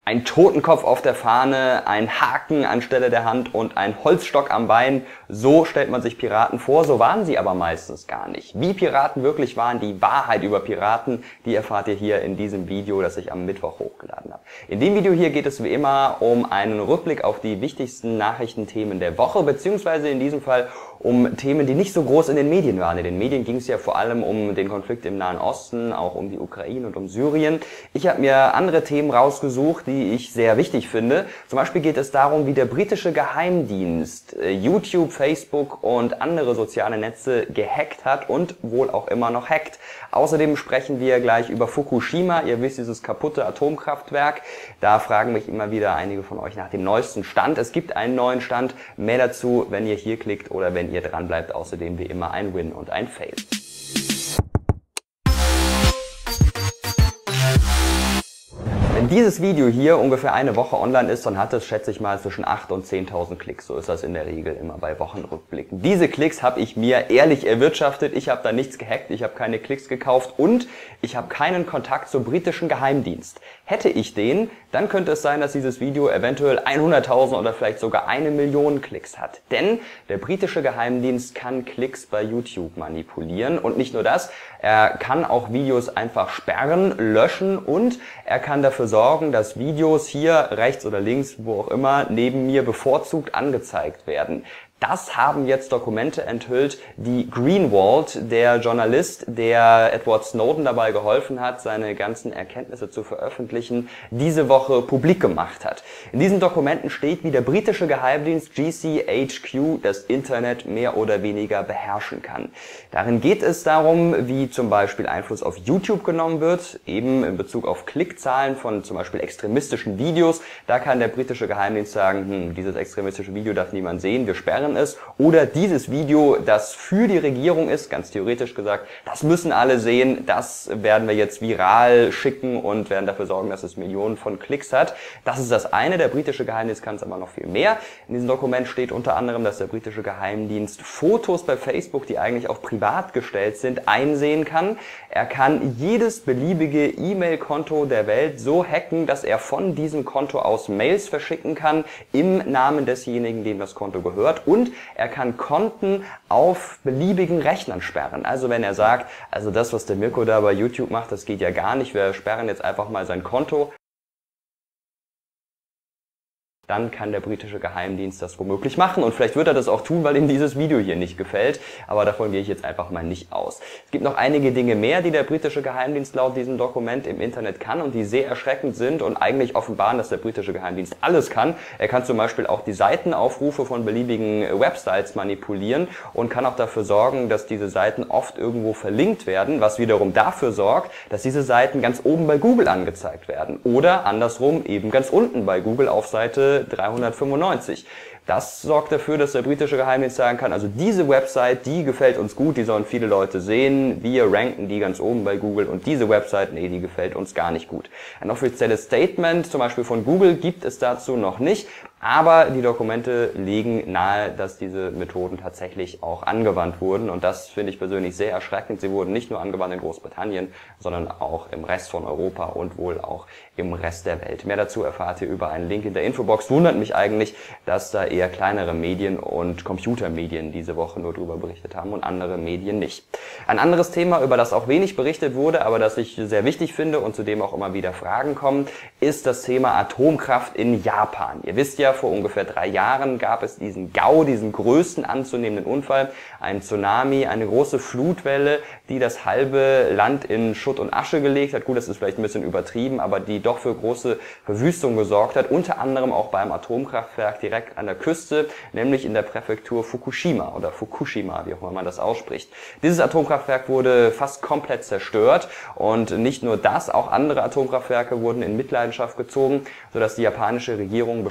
Ein Totenkopf auf der Fahne, ein Haken anstelle der Hand und ein Holzstock am Bein. So stellt man sich Piraten vor, so waren sie aber meistens gar nicht. Wie Piraten wirklich waren, die Wahrheit über Piraten, die erfahrt ihr hier in diesem Video, das ich am Mittwoch hochgeladen habe. In dem Video hier geht es wie immer um einen Rückblick auf die wichtigsten Nachrichtenthemen der Woche, beziehungsweise in diesem Fall um Themen, die nicht so groß in den Medien waren. In den Medien ging es ja vor allem um den Konflikt im Nahen Osten, auch um die Ukraine und um Syrien. Ich habe mir andere Themen rausgesucht, die ich sehr wichtig finde. Zum Beispiel geht es darum, wie der britische Geheimdienst YouTube, Facebook und andere soziale Netze gehackt hat und wohl auch immer noch hackt. Außerdem sprechen wir gleich über Fukushima. Ihr wisst, dieses kaputte Atomkraftwerk. Da fragen mich immer wieder einige von euch nach dem neuesten Stand. Es gibt einen neuen Stand. Mehr dazu, wenn ihr hier klickt oder wenn ihr dran bleibt. Außerdem wie immer ein Win und ein Fail. Wenn dieses Video hier ungefähr eine Woche online ist, dann hat es, schätze ich mal, zwischen 8.000 und 10.000 Klicks. So ist das in der Regel immer bei Wochenrückblicken. Diese Klicks habe ich mir ehrlich erwirtschaftet. Ich habe da nichts gehackt, ich habe keine Klicks gekauft und ich habe keinen Kontakt zum britischen Geheimdienst. Hätte ich den, dann könnte es sein, dass dieses Video eventuell 100.000 oder vielleicht sogar 1 Million Klicks hat. Denn der britische Geheimdienst kann Klicks bei YouTube manipulieren. Und nicht nur das, er kann auch Videos einfach sperren, löschen und er kann dafür sorgen, dass Videos hier rechts oder links, wo auch immer, neben mir bevorzugt angezeigt werden. Das haben jetzt Dokumente enthüllt, die Greenwald, der Journalist, der Edward Snowden dabei geholfen hat, seine ganzen Erkenntnisse zu veröffentlichen, diese Woche publik gemacht hat. In diesen Dokumenten steht, wie der britische Geheimdienst GCHQ das Internet mehr oder weniger beherrschen kann. Darin geht es darum, wie zum Beispiel Einfluss auf YouTube genommen wird, eben in Bezug auf Klickzahlen von zum Beispiel extremistischen Videos. Da kann der britische Geheimdienst sagen, dieses extremistische Video darf niemand sehen, wir sperren ist, oder dieses Video, das für die Regierung ist, ganz theoretisch gesagt, das müssen alle sehen, das werden wir jetzt viral schicken und werden dafür sorgen, dass es Millionen von Klicks hat. Das ist das eine, der britische Geheimdienst kann es aber noch viel mehr. In diesem Dokument steht unter anderem, dass der britische Geheimdienst Fotos bei Facebook, die eigentlich auch privat gestellt sind, einsehen kann. Er kann jedes beliebige E-Mail-Konto der Welt so hacken, dass er von diesem Konto aus Mails verschicken kann, im Namen desjenigen, dem das Konto gehört, und er kann Konten auf beliebigen Rechnern sperren. Also wenn er sagt, also das, was der Mirko da bei YouTube macht, das geht ja gar nicht, wir sperren jetzt einfach mal sein Konto, dann kann der britische Geheimdienst das womöglich machen. Und vielleicht wird er das auch tun, weil ihm dieses Video hier nicht gefällt. Aber davon gehe ich jetzt einfach mal nicht aus. Es gibt noch einige Dinge mehr, die der britische Geheimdienst laut diesem Dokument im Internet kann und die sehr erschreckend sind und eigentlich offenbaren, dass der britische Geheimdienst alles kann. Er kann zum Beispiel auch die Seitenaufrufe von beliebigen Websites manipulieren und kann auch dafür sorgen, dass diese Seiten oft irgendwo verlinkt werden, was wiederum dafür sorgt, dass diese Seiten ganz oben bei Google angezeigt werden. Oder andersrum eben ganz unten bei Google auf Seite 395. Das sorgt dafür, dass der britische Geheimdienst sagen kann, also diese Website, die gefällt uns gut, die sollen viele Leute sehen, wir ranken die ganz oben bei Google und diese Website, nee, die gefällt uns gar nicht gut. Ein offizielles Statement, zum Beispiel von Google, gibt es dazu noch nicht, aber die Dokumente legen nahe, dass diese Methoden tatsächlich auch angewandt wurden und das finde ich persönlich sehr erschreckend. Sie wurden nicht nur angewandt in Großbritannien, sondern auch im Rest von Europa und wohl auch im Rest der Welt. Mehr dazu erfahrt ihr über einen Link in der Infobox. Wundert mich eigentlich, dass da eher kleinere Medien und Computermedien diese Woche nur drüber berichtet haben und andere Medien nicht. Ein anderes Thema, über das auch wenig berichtet wurde, aber das ich sehr wichtig finde und zu dem auch immer wieder Fragen kommen, ist das Thema Atomkraft in Japan. Ihr wisst ja, vor ungefähr 3 Jahren gab es diesen GAU, diesen größten anzunehmenden Unfall, einen Tsunami, eine große Flutwelle, die das halbe Land in Schutt und Asche gelegt hat. Gut, das ist vielleicht ein bisschen übertrieben, aber die doch für große Verwüstung gesorgt hat, unter anderem auch beim Atomkraftwerk direkt an der Küste, nämlich in der Präfektur Fukushima oder Fukushima, wie auch immer man das ausspricht. Dieses Atomkraftwerk wurde fast komplett zerstört und nicht nur das, auch andere Atomkraftwerke wurden in Mitleidenschaft gezogen, sodass die japanische Regierung beschlossen hat,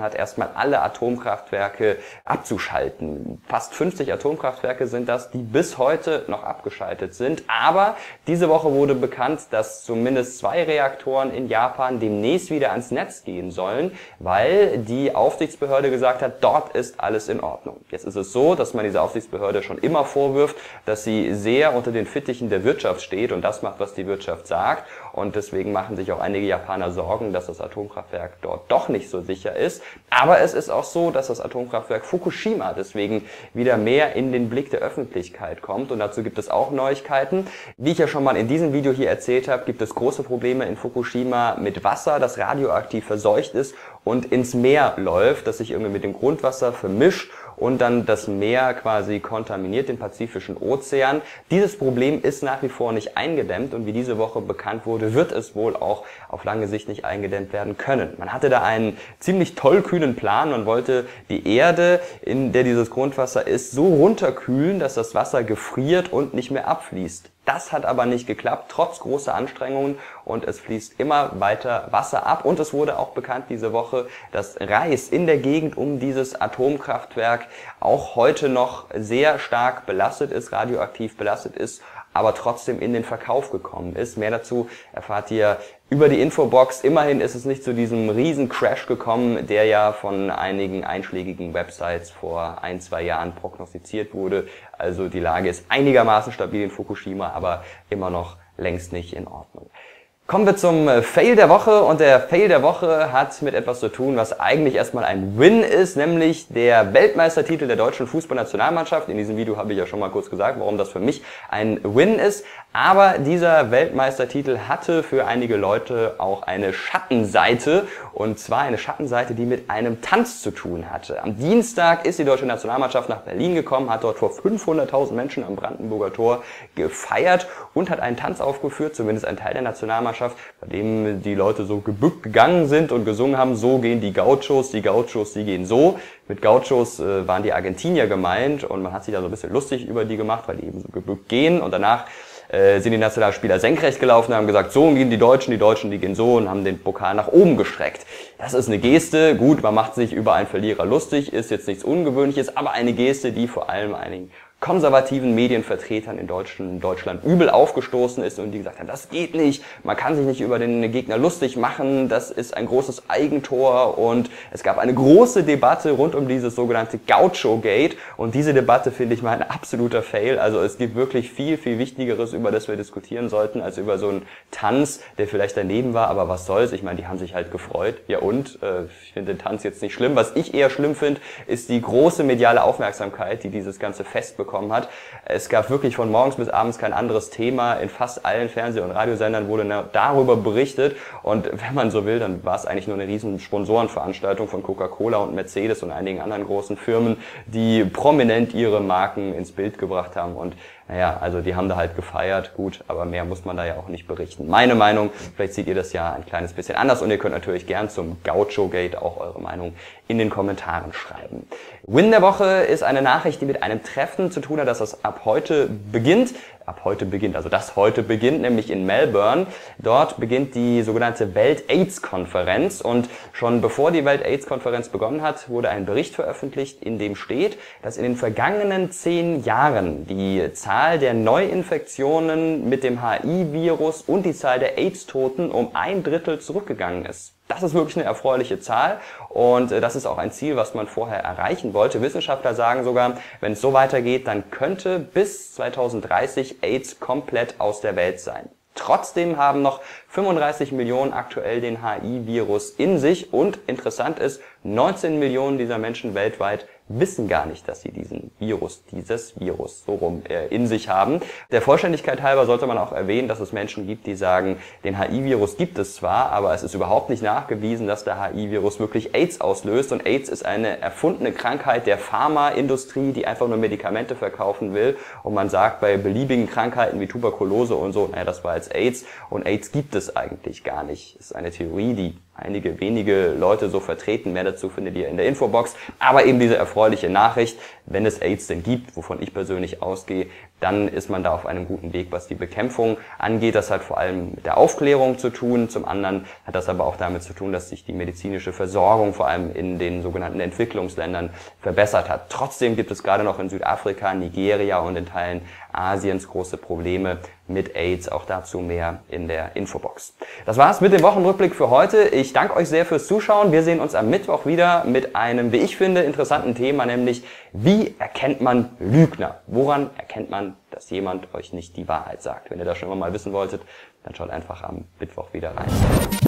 hat, erstmal alle Atomkraftwerke abzuschalten. Fast 50 Atomkraftwerke sind das, die bis heute noch abgeschaltet sind. Aber diese Woche wurde bekannt, dass zumindest 2 Reaktoren in Japan demnächst wieder ans Netz gehen sollen, weil die Aufsichtsbehörde gesagt hat, dort ist alles in Ordnung. Jetzt ist es so, dass man dieser Aufsichtsbehörde schon immer vorwirft, dass sie sehr unter den Fittichen der Wirtschaft steht und das macht, was die Wirtschaft sagt. Und deswegen machen sich auch einige Japaner Sorgen, dass das Atomkraftwerk dort doch nicht so sicher ist. Aber es ist auch so, dass das Atomkraftwerk Fukushima deswegen wieder mehr in den Blick der Öffentlichkeit kommt. Und dazu gibt es auch Neuigkeiten. Wie ich ja schon mal in diesem Video hier erzählt habe, gibt es große Probleme in Fukushima mit Wasser, das radioaktiv verseucht ist und ins Meer läuft, das sich irgendwie mit dem Grundwasser vermischt und dann das Meer quasi kontaminiert, den Pazifischen Ozean. Dieses Problem ist nach wie vor nicht eingedämmt und wie diese Woche bekannt wurde, wird es wohl auch auf lange Sicht nicht eingedämmt werden können. Man hatte da einen ziemlich tollkühnen Plan und wollte die Erde, in der dieses Grundwasser ist, so runterkühlen, dass das Wasser gefriert und nicht mehr abfließt. Das hat aber nicht geklappt, trotz großer Anstrengungen und es fließt immer weiter Wasser ab. Und es wurde auch bekannt diese Woche, dass Reis in der Gegend um dieses Atomkraftwerk auch heute noch sehr stark belastet ist, radioaktiv belastet ist, aber trotzdem in den Verkauf gekommen ist. Mehr dazu erfahrt ihr über die Infobox. Immerhin ist es nicht zu diesem riesen Crash gekommen, der ja von einigen einschlägigen Websites vor 1-2 Jahren prognostiziert wurde. Also die Lage ist einigermaßen stabil in Fukushima, aber immer noch längst nicht in Ordnung. Kommen wir zum Fail der Woche und der Fail der Woche hat mit etwas zu tun, was eigentlich erstmal ein Win ist, nämlich der Weltmeistertitel der deutschen Fußballnationalmannschaft. In diesem Video habe ich ja schon mal kurz gesagt, warum das für mich ein Win ist. Aber dieser Weltmeistertitel hatte für einige Leute auch eine Schattenseite und zwar eine Schattenseite, die mit einem Tanz zu tun hatte. Am Dienstag ist die deutsche Nationalmannschaft nach Berlin gekommen, hat dort vor 500.000 Menschen am Brandenburger Tor gefeiert und hat einen Tanz aufgeführt, zumindest ein Teil der Nationalmannschaft, bei dem die Leute so gebückt gegangen sind und gesungen haben, so gehen die Gauchos, die gehen so. Mit Gauchos waren die Argentinier gemeint und man hat sich da so ein bisschen lustig über die gemacht, weil die eben so gebückt gehen und danach sind die Nationalspieler senkrecht gelaufen und haben gesagt, so gehen die Deutschen, die gehen so und haben den Pokal nach oben gestreckt. Das ist eine Geste, gut, man macht sich über einen Verlierer lustig, ist jetzt nichts Ungewöhnliches, aber eine Geste, die vor allem einigen konservativen Medienvertretern in Deutschland übel aufgestoßen ist und die gesagt haben, das geht nicht, man kann sich nicht über den Gegner lustig machen, das ist ein großes Eigentor und es gab eine große Debatte rund um dieses sogenannte Gaucho-Gate und diese Debatte finde ich mal ein absoluter Fail, also es gibt wirklich viel, viel Wichtigeres, über das wir diskutieren sollten, als über so einen Tanz, der vielleicht daneben war, aber was soll's, ich meine, die haben sich halt gefreut, ja und, ich finde den Tanz jetzt nicht schlimm, was ich eher schlimm finde, ist die große mediale Aufmerksamkeit, die dieses ganze Fest bekommen hat. Es gab wirklich von morgens bis abends kein anderes Thema. In fast allen Fernseh- und Radiosendern wurde darüber berichtet. Und wenn man so will, dann war es eigentlich nur eine riesen Sponsorenveranstaltung von Coca-Cola und Mercedes und einigen anderen großen Firmen, die prominent ihre Marken ins Bild gebracht haben. Und naja, also die haben da halt gefeiert, gut, aber mehr muss man da ja auch nicht berichten. Meine Meinung, vielleicht seht ihr das ja ein kleines bisschen anders und ihr könnt natürlich gern zum Gaucho-Gate auch eure Meinung in den Kommentaren schreiben. Win der Woche ist eine Nachricht, die mit einem Treffen zu tun hat, dass das ab heute beginnt, nämlich in Melbourne. Dort beginnt die sogenannte Welt-AIDS-Konferenz und schon bevor die Welt-AIDS-Konferenz begonnen hat, wurde ein Bericht veröffentlicht, in dem steht, dass in den vergangenen 10 Jahren die Zahl der Neuinfektionen mit dem HIV-Virus und die Zahl der AIDS-Toten um 1/3 zurückgegangen ist. Das ist wirklich eine erfreuliche Zahl und das ist auch ein Ziel, was man vorher erreichen wollte. Wissenschaftler sagen sogar, wenn es so weitergeht, dann könnte bis 2030 AIDS komplett aus der Welt sein. Trotzdem haben noch 35 Millionen aktuell den HIV-Virus in sich und interessant ist, 19 Millionen dieser Menschen weltweit wissen gar nicht, dass sie dieses Virus in sich haben. Der Vollständigkeit halber sollte man auch erwähnen, dass es Menschen gibt, die sagen, den HIV-Virus gibt es zwar, aber es ist überhaupt nicht nachgewiesen, dass der HIV-Virus wirklich AIDS auslöst und AIDS ist eine erfundene Krankheit der Pharmaindustrie, die einfach nur Medikamente verkaufen will und man sagt bei beliebigen Krankheiten wie Tuberkulose und so, naja, das war jetzt AIDS und AIDS gibt es eigentlich gar nicht. Das ist eine Theorie, die einige wenige Leute so vertreten. Mehr dazu findet ihr in der Infobox. Aber eben diese erfreuliche Nachricht, wenn es AIDS denn gibt, wovon ich persönlich ausgehe, dann ist man da auf einem guten Weg, was die Bekämpfung angeht. Das hat vor allem mit der Aufklärung zu tun. Zum anderen hat das aber auch damit zu tun, dass sich die medizinische Versorgung vor allem in den sogenannten Entwicklungsländern verbessert hat. Trotzdem gibt es gerade noch in Südafrika, Nigeria und in Teilen Asiens große Probleme mit AIDS. Auch dazu mehr in der Infobox. Das war's mit dem Wochenrückblick für heute. Ich danke euch sehr fürs Zuschauen. Wir sehen uns am Mittwoch wieder mit einem, wie ich finde, interessanten Thema, nämlich wie erkennt man Lügner? Woran erkennt man, dass jemand euch nicht die Wahrheit sagt? Wenn ihr das schon immer mal wissen wolltet, dann schaut einfach am Mittwoch wieder rein.